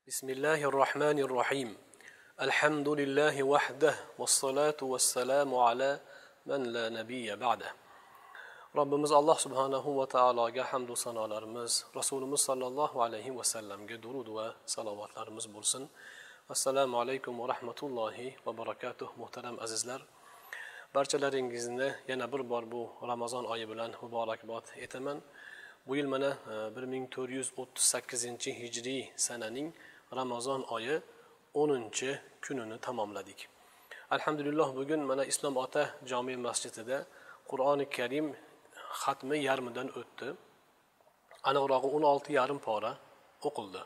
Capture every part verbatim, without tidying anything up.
Bismillahirrahmanirrahim. Elhamdülillahi vahdah ve salatu ve selamu ala men la nebiyye ba'dah. Rabbimiz Allah subhanahu ve taologa hamd va sanolarimiz, Rasulimiz sallallohu alayhi va sallamga durud va salovatlarimiz bo'lsin. Assalomu alaykum va rahmatullohi va barakatuh. Muhtaram azizlar, barchalaringizni yana bir bor bu Ramazon oyi bilan muborakbod etaman. Bu yil mana bir ming to'rt yuz o'ttiz sakkizinchi hijriy sananing Ramazon oyi o'ninchi kunini tamomladik. Alhamdulillah, bugun mana Islom Ota jome masjidida Qur'oni Karim xatmi yarmidan o'tdi. Aniqrog'i o'n olti yarim pora o'qildi.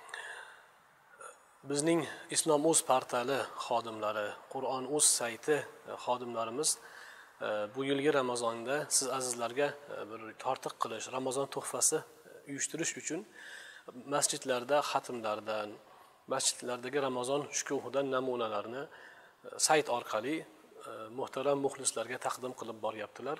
Bizning Islom.uz portali xodimlari, Qur'on.uz sayti xodimlarimiz bu yilgi Ramazonda siz azizlarga bir tortiq qilish, Ramazon tuhfasi uyushtirish uchun masjidlarda xatmlardan, masjidlardagi Ramazon shukuhidan namunalarni sayt orqali muhtaram muxlislarga taqdim qilib boryaptilar.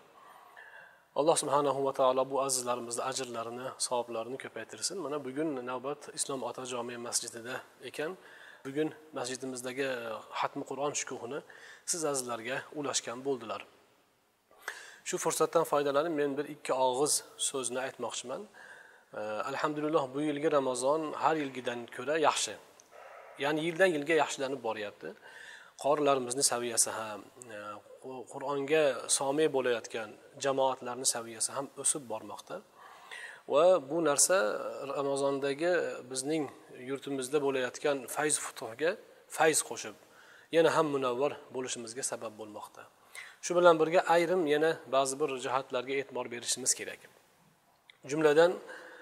Alloh subhanahu va taolo bu azizlarimizning ajrlarini, savoblarini ko'paytirsin. Mana bugun navbat Islom Ota jome masjidida ekan. Bugun masjidimizdagi xatmi Qur'on shukuhini siz azizlarga ulashgan bo'ldilar. Shu fursatdan foydalanib men bir ikki og'iz so'zni aytmoqchiman. Alhamdulillah, bu yilgi Ramazon har yilgidan ko'ra yaxshi. Ya'ni yildan yilga yaxshilanib boryapti. Qorilarimizning saviyasi ham, Qur'onga somi bo'layotgan jamoatlarning saviyasi ham o'sib bormoqda. Va bu narsa Ramazondagi bizning yurtimizda bo'layotgan fayz futuhga fayz qo'shib, yana ham munavvar bo'lishimizga sabab bo'lmoqda. Shu bilan birga ayrim yana ba'zi bir jihatlarga e'tibor berishimiz kerak. Jumladan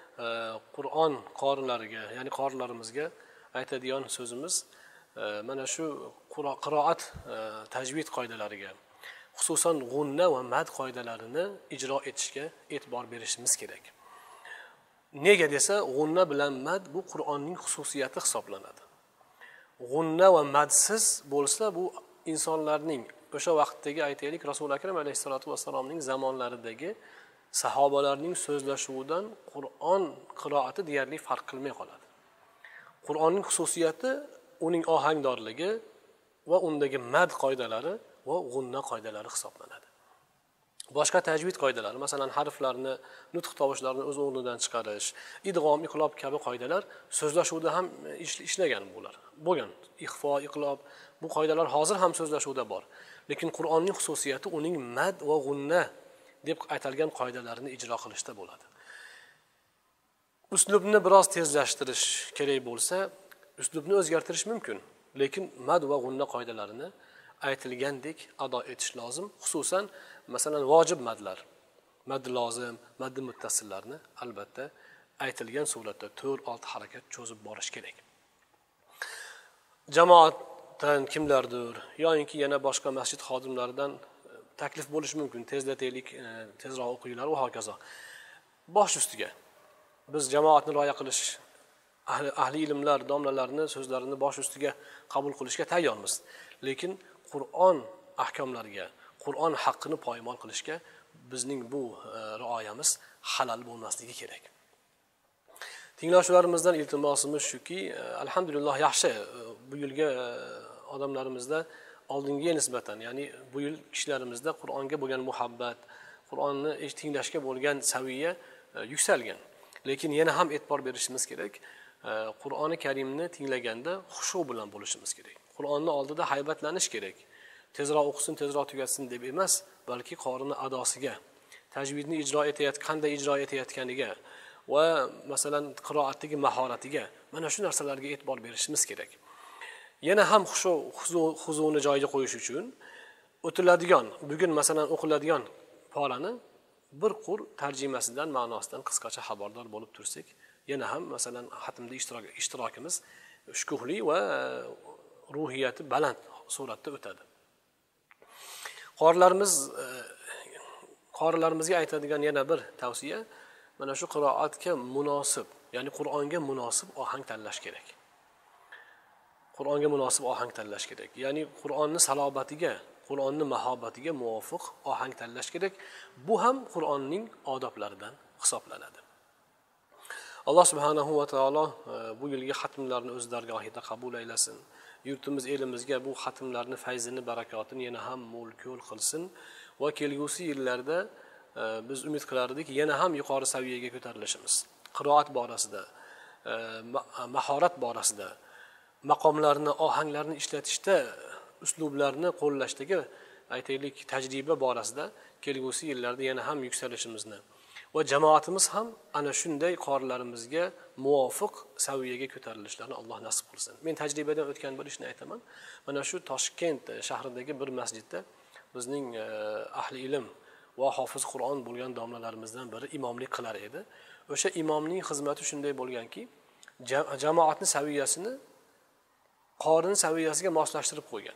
Qur'on qorilariga, ya'ni qorilarimizga aytadigan so'zimiz mana shu qiroat tajvid qoidalariga, xususan g'unna va mad qoidalarini ijro etishga e'tibor berishimiz kerak. Nega desa, g'unna bilan mad bu Qur'onning xususiyati hisoblanadi. G'unna va madsiz bo'lsa, bu insonlarning o'sha vaqtdagi aytaylik Rasul akram alayhisolatu vassalomning zamonlaridagi sahobalarning so'zlashuvidan Qur'on qiroati deyarli farq qilmay qoladi. Qur'onning xususiyati uning ohangdorligi va undagi mad qoidalari va g'unna qoidalari hisoblanadi. Boshqa tajvid qoidalari, masalan harflarni, nutq tovushlarini o'z o'rnidan chiqarish, idg'om, iqlob kabi qoidalar so'zlashuvda ham ishlagan bular. Bo'lgan ixfo, iqlob bu qoidalar hozir ham so'zlashuvda bor. Lekin Qur'onning xususiyati uning mad va g'unna deb aytilgan qoidalarini ijro qilishda bo'ladi. Uslubni biroz tezlashtirish kerak bo'lsa, uslubni o'zgartirish mumkin, lekin mad va g'unna qoidalarini aytilgandek ado etish lozim. Xususan, masalan, vojib madlar, mad lozim, mad muttasillarni albatta aytilgan suratda to'rt olti harakat cho'zib borish kerak. Jamoatdan kimlardir yoki yana boshqa masjid xodimlaridan taklif bo'lishi mumkin. Tezlataylik, tezroq o'qinglar va hokazo. Bosh ustiga biz jamoatni rioya qilish, ahli, ahli ilmlar, domlalarni so'zlarini bosh ustiga qabul qilishga tayyormiz. Lekin Qur'on ahkomlariga, Qur'on haqqini poymol qilishga bizning bu rioyamiz halal bo'lmasligi kerak. Tinglovchilarimizdan iltimosimiz shuki, alhamdulillah yaxshi bu yilgi odamlarimizda oldingiga nisbatan, ya'ni bu yil kishilarimizda Qur'onga bo'lgan muhabbat, Qur'onni tinglashga bo'lgan saviya yuksalgan. Lekin yana ham e'tibor berishimiz kerak. Qur'oni Karimni tinglaganda xushu bilan bo'lishimiz kerak. Qur'onni oldida haybatlanish kerak. Tezroq o'qisin, tezroq tugatsin deb emas, balki qorini adosiga, tajvidni ijro etayotgan, qanday ijro etayotganiga va masalan qiroatdagi mahoratiga, mana shu narsalarga e'tibor berishimiz kerak. Yana ham xushu huzuni joyiga qo'yish uchun o'tiladigan, bugun masalan o'qiladigan porani bir qur tarjimasidan, ma'nosidan qisqacha xabardor bo'lib tursak, yana ham masalan xatmda ishtirok ishtirokimiz shukuhli va ruhiyati baland suratda o'tadi. Qorilarimiz qorilarimizga aytadigan yana bir tavsiya, mana shu qiroatga munosib, ya'ni Qur'onga munosib ohang tanlash kerak. Qur'onga munosib ohang tanlash kerak. Ya'ni Qur'onning salobatiga, Qur'onning mahobatiga muvofiq ohang tanlash kerak. Bu ham Qur'onning odoblaridan hisoblanadi. Alloh subhanahu va taolo bu yilgi xatmlarni o'z dargohida qabul aylasin. Yurtimiz, elimizga bu xatmlarni fayzini, barakotini yana ham mo'l-ko'l qilsin va kelgusi yillarda biz umid qilardik yana ham yuqori saviyaga ko'tarilishimiz. Qiroat borasida, mahorat borasida, maqomlarni, ohanglarni ishlatishda, uslublarni qo'llashdagi aytaylik tajriba borasida kelgusi yillarda yana ham yuksalishimizni va jamoatimiz ham ana shunday qorilarimizga muvofiq saviyaga ko'tarilishlarini Alloh nasib qilsin. Men tajribadan o'tgan bir ishni aytaman. Mana shu Toshkent shahridagi bir masjidda bizning ahli ilm va hofiz Qur'on bo'lgan domlalarimizdan biri imomlik qilar edi. O'sha imomning xizmati shunday bo'lganki, jamoatni saviyasini qorin saviyasiga moslashtirib qo'ygan.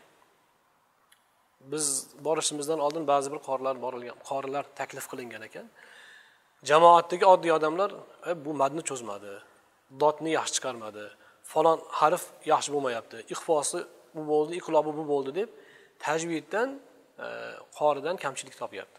Biz borishimizdan oldin ba'zi bir qorilar borilgan, qorilar taklif qilingan ekan. Jamoatdagi oddiy odamlar bu madni cho'zmadi, dotni yaxshi chiqarmadi, falon harf yaxshi bo'lmayapti, iqfosi bu bo'ldi, iqlobi bu bo'ldi deb tajviddan qoridan kamchilik topyapti.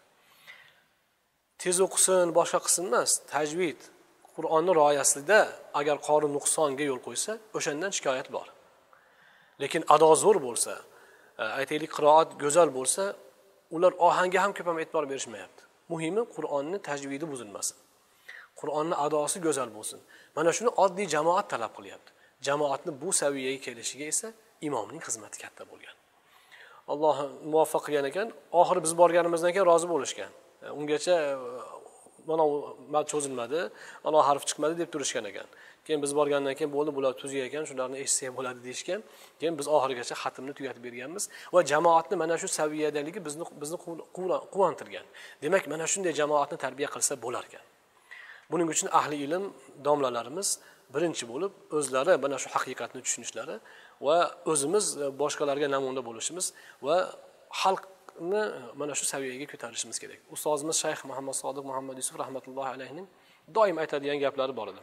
Tez o'qisin, boshqa qilsin emas, tajvid Qur'onni rioyasida agar qori nuqsonga yo'l qo'ysa, o'shandan shikoyat bor. Lekin ado zo'r bo'lsa, aytaylik qiroat go'zal bo'lsa, ular ohanga ham ko'p ham e'tibor berishmayapti. Muhimi Qur'onni tajvidi buzilmasin. Qur'onni adosi go'zal bo'lsin. Mana shuni oddiy jamoat talab qilyapti. Jamoatni bu saviyaga kelishiga esa imomning xizmati katta bo'lgan. Alloh muvaffaq qilgan ekan. Oxiri biz borganimizdan keyin rozi bo'lishgan. Ungacha mana mat cho'zilmadi, mana harf chiqmadi deb turishgan ekan. Keyin biz borgandan keyin bo'ldi, bular tuziy ekan, shularni eshitsak bo'ladi deyishgan. Keyin biz oxirigacha xatmni tugatib berganmiz va jamoatni mana shu saviyadaligi bizni bizni quvontirgan. Demak, mana shunday jamoatni tarbiya qilsa bo'lar ekan. Buning uchun ahli ilm domlalarimiz birinchi bo'lib o'zlari mana shu haqiqatni tushunishlari va o'zimiz boshqalarga namuna bo'lishimiz va xalqni mana shu saviyaga ko'tarishimiz kerak. Ustozimiz Shayx Muhammad Sodiq Muhammad Yusuf rahmatullohi alayhining doim aytadigan gaplari bor edi.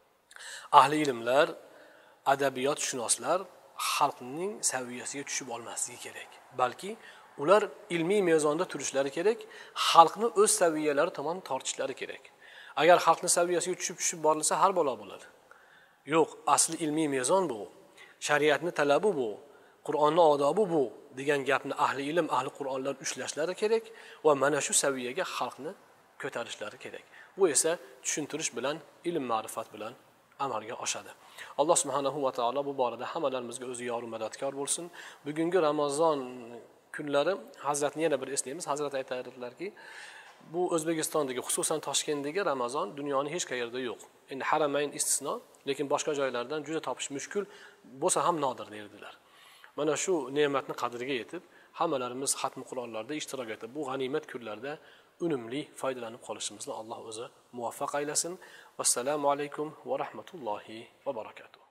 Ahli ilmlar, adabiyotshunoslar xalqning saviyasiga tushib olmasligi kerak. Balki ular ilmiy mezonda turishlari kerak, xalqni o'z saviyalari tomon tortishlari kerak. Agar xalqning saviyasiga tushib tushib borilsa har balo bo'ladi. Yo'q, asli ilmiy mezon bu. Shariatning talabi bu. Qur'onning odobi bu degan gapni ahli ilm, ahli Qur'onlar ushlashlari kerak va mana shu saviyaga xalqni ko'tarishlari kerak. Bu esa tushuntirish bilan, ilm ma'rifat bilan amalga oshadi. Alloh subhanahu va taolo bu borada hammalarimizga o'zi yor va madadkor bo'lsin. Bugungi Ramazon kunlari Hazratni yana bir eslaymiz. Hazrat aytadilarki, bu O'zbekistondagi, xususan Toshkentdagi Ramazon dunyoning hech qayerida yo'q. Endi Haramayn istisno, lekin boshqa joylardan juda topish mushkul bo'lsa ham nodir derdilar. Mana shu ne'matni qadriga yetib, hammalarimiz xatm Qur'onlarda ishtirok etib, bu g'animat kunlarda unumli foydalanib qolishimizni Alloh o'zi muvaffaq aylasin. Vassalomu alaykum va rahmatullohi va barakatuh.